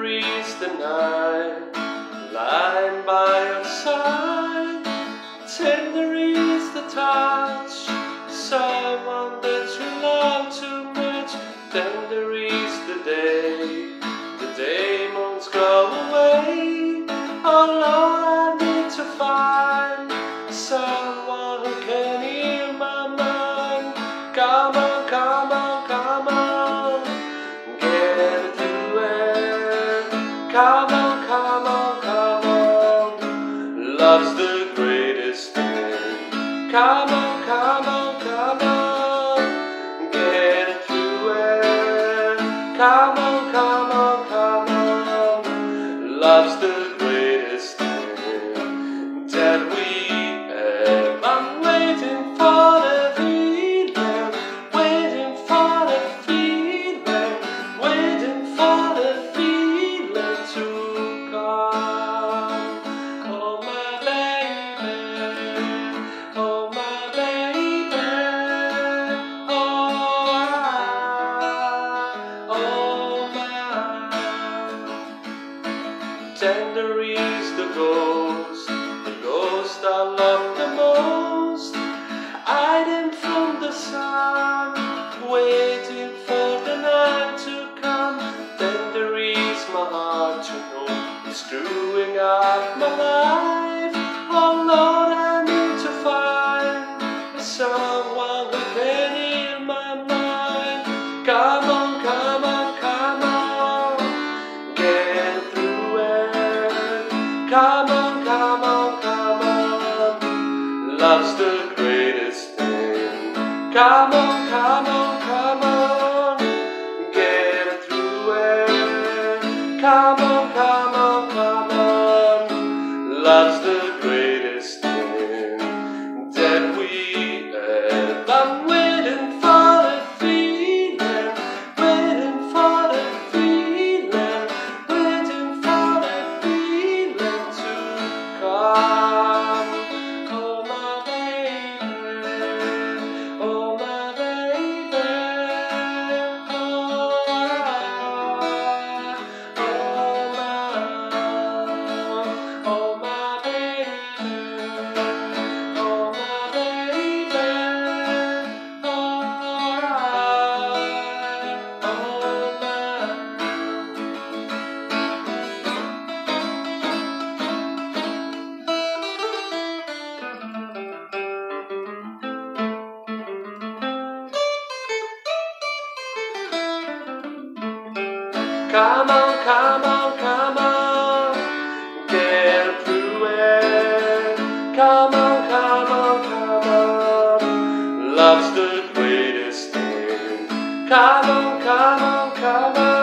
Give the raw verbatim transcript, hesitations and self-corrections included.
Tender is the night, lying by your side. Tender is the touch, someone that you love too much. Tender is the day, the demons go away. Oh Lord, I need to find someone who can heal my mind. Come on, come on, come on, get through it. Come on, come on, come on, love's the greatest thing. Come on, come on, come on, get through it. Come on, come on, come on, love's the greatest thing that we have. I'm waiting for the feeling, waiting for the feeling, waiting for the feeling to come. Oh my baby, oh my baby, oh I, oh my. Tender is the ghost, the ghost I love the most, hiding from the sun, waiting for the night to come. Tender is my heart to know it's screwing up my life. Oh Lord, I need to find someone who can heal my mind. Come on, come on, come on, get through it. Come on, come on, come on, love's the greatest thing. Come on, come on, come on, get through it. Come on, come on, come on, love's the greatest thing that we have. I'm waiting for the feeling, waiting for the feeling, waiting for the feeling to come. Oh my baby, oh my baby, oh I, oh my, oh my baby, oh my baby, oh I, oh my. Come on, come on, come on, get through it. Come on, come on, come on, love's the greatest thing. Come on, come on, come on.